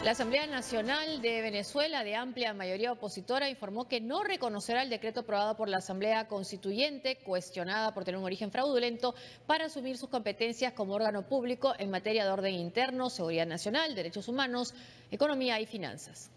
La Asamblea Nacional de Venezuela, de amplia mayoría opositora, informó que no reconocerá el decreto aprobado por la Asamblea Constituyente, cuestionada por tener un origen fraudulento, para asumir sus competencias como órgano público en materia de orden interno, seguridad nacional, derechos humanos, economía y finanzas.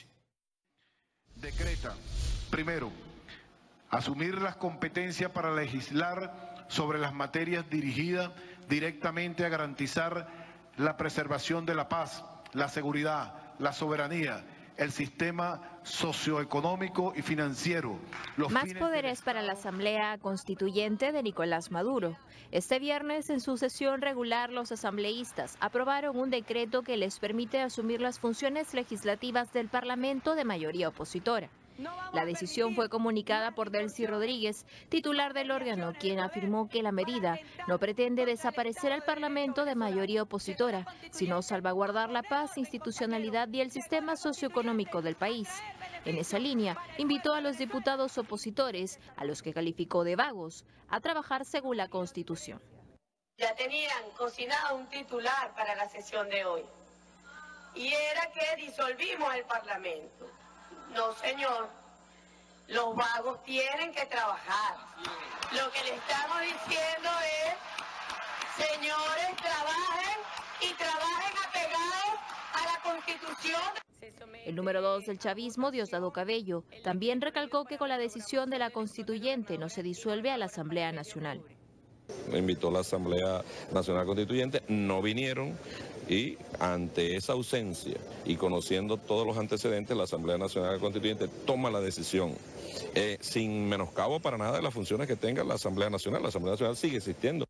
Decreta, primero, asumir las competencias para legislar sobre las materias dirigidas directamente a garantizar la preservación de la paz, la seguridad, la soberanía, el sistema socioeconómico y financiero. Más poderes para la Asamblea Constituyente de Nicolás Maduro. Este viernes, en su sesión regular, los asambleístas aprobaron un decreto que les permite asumir las funciones legislativas del Parlamento de mayoría opositora. La decisión fue comunicada por Delcy Rodríguez, titular del órgano, quien afirmó que la medida no pretende desaparecer al Parlamento de mayoría opositora, sino salvaguardar la paz, institucionalidad y el sistema socioeconómico del país. En esa línea, invitó a los diputados opositores, a los que calificó de vagos, a trabajar según la Constitución. Ya tenían cocinado un titular para la sesión de hoy, y era que disolvimos el Parlamento. No, señor, los vagos tienen que trabajar. Lo que le estamos diciendo es, señores, trabajen y trabajen apegados a la Constitución. El número 2 del chavismo, Diosdado Cabello, también recalcó que con la decisión de la Constituyente no se disuelve a la Asamblea Nacional. Invitó a la Asamblea Nacional Constituyente, no vinieron, y ante esa ausencia y conociendo todos los antecedentes, la Asamblea Nacional Constituyente toma la decisión sin menoscabo para nada de las funciones que tenga la Asamblea Nacional. La Asamblea Nacional sigue existiendo.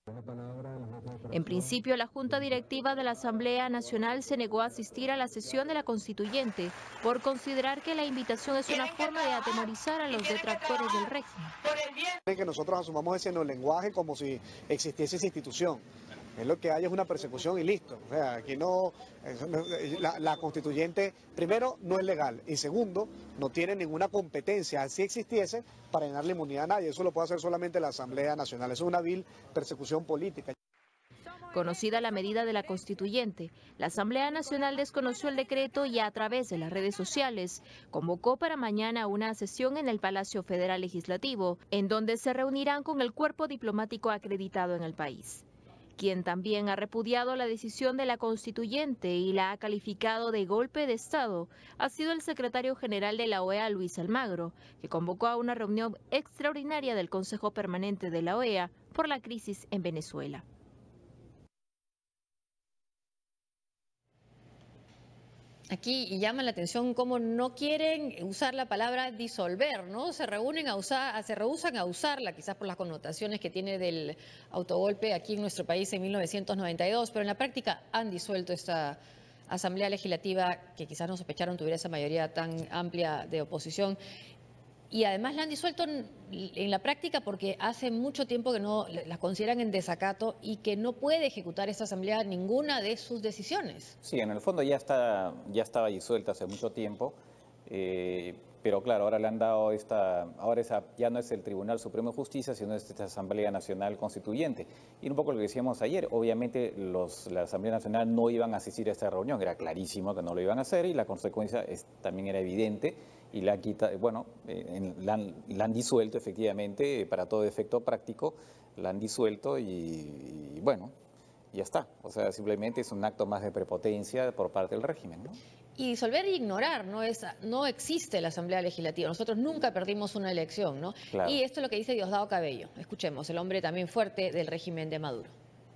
En principio, la Junta Directiva de la Asamblea Nacional se negó a asistir a la sesión de la Constituyente por considerar que la invitación es una forma de atemorizar a los detractores del régimen. Que nosotros asumamos ese lenguaje como si existiese esa institución. Es lo que hay, es una persecución y listo. O sea, aquí no, la Constituyente, primero, no es legal, y segundo, no tiene ninguna competencia, si existiese, para llenarle inmunidad a nadie. Eso lo puede hacer solamente la Asamblea Nacional. Eso es una vil persecución política. Conocida la medida de la Constituyente, la Asamblea Nacional desconoció el decreto y a través de las redes sociales convocó para mañana una sesión en el Palacio Federal Legislativo, en donde se reunirán con el cuerpo diplomático acreditado en el país. Quien también ha repudiado la decisión de la Constituyente y la ha calificado de golpe de Estado ha sido el secretario general de la OEA, Luis Almagro, que convocó a una reunión extraordinaria del Consejo Permanente de la OEA por la crisis en Venezuela. Aquí llama la atención cómo no quieren usar la palabra disolver, ¿no? Se rehúsan a usarla, quizás por las connotaciones que tiene del autogolpe aquí en nuestro país en 1992, pero en la práctica han disuelto esta Asamblea Legislativa que quizás no sospecharon tuviera esa mayoría tan amplia de oposición. Y además la han disuelto en la práctica porque hace mucho tiempo que no las consideran en desacato y que no puede ejecutar esta Asamblea ninguna de sus decisiones. Sí, en el fondo ya estaba disuelta hace mucho tiempo, pero claro, ahora le han dado ya no es el Tribunal Supremo de Justicia, sino es esta Asamblea Nacional Constituyente. Y un poco lo que decíamos ayer, obviamente la Asamblea Nacional no iban a asistir a esta reunión, era clarísimo que no lo iban a hacer y la consecuencia también era evidente. Y la han disuelto efectivamente, para todo efecto práctico, la han disuelto y bueno, ya está. O sea, simplemente es un acto más de prepotencia por parte del régimen, ¿no? Y disolver e ignorar, no existe la Asamblea Legislativa. Nosotros nunca perdimos una elección, ¿no? Claro. Y esto es lo que dice Diosdado Cabello. Escuchemos, el hombre también fuerte del régimen de Maduro.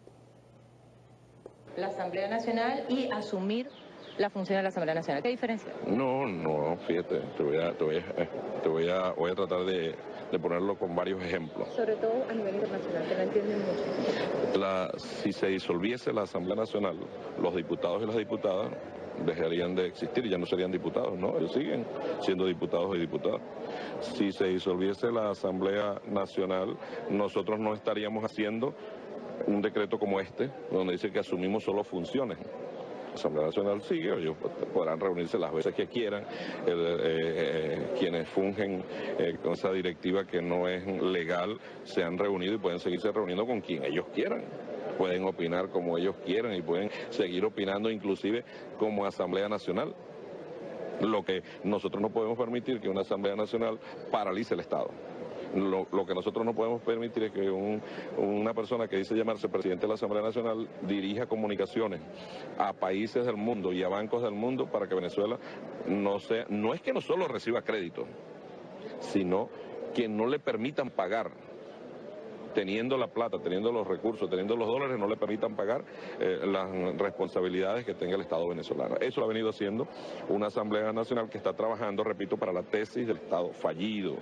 La Asamblea Nacional y asumir la función de la Asamblea Nacional. ¿Qué diferencia? No, fíjate, voy a tratar de ponerlo con varios ejemplos. Sobre todo a nivel internacional, que no entienden mucho. Si se disolviese la Asamblea Nacional, los diputados y las diputadas dejarían de existir y ya no serían diputados, ¿no? Ellos siguen siendo diputados y diputadas. Si se disolviese la Asamblea Nacional, nosotros no estaríamos haciendo un decreto como este, donde dice que asumimos solo funciones. La Asamblea Nacional sigue, ellos podrán reunirse las veces que quieran, quienes fungen con esa directiva que no es legal se han reunido y pueden seguirse reuniendo con quien ellos quieran. pueden opinar como ellos quieran y pueden seguir opinando inclusive como Asamblea Nacional. Lo que nosotros no podemos permitir que una Asamblea Nacional paralice el Estado. Lo que nosotros no podemos permitir es que una persona que dice llamarse presidente de la Asamblea Nacional dirija comunicaciones a países del mundo y a bancos del mundo para que Venezuela no es que no solo reciba crédito, sino que no le permitan pagar. Teniendo la plata, teniendo los recursos, teniendo los dólares, no le permitan pagar las responsabilidades que tenga el Estado venezolano. Eso lo ha venido haciendo una Asamblea Nacional que está trabajando, repito, para la tesis del Estado fallido.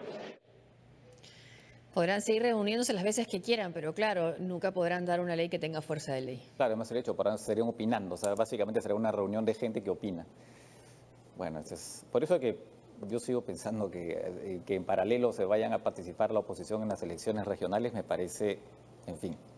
Podrán seguir reuniéndose las veces que quieran, pero claro, nunca podrán dar una ley que tenga fuerza de ley. Claro, además el hecho, estarían opinando, o sea, básicamente será una reunión de gente que opina. Bueno, por eso que yo sigo pensando que en paralelo se vayan a participar la oposición en las elecciones regionales, me parece, en fin,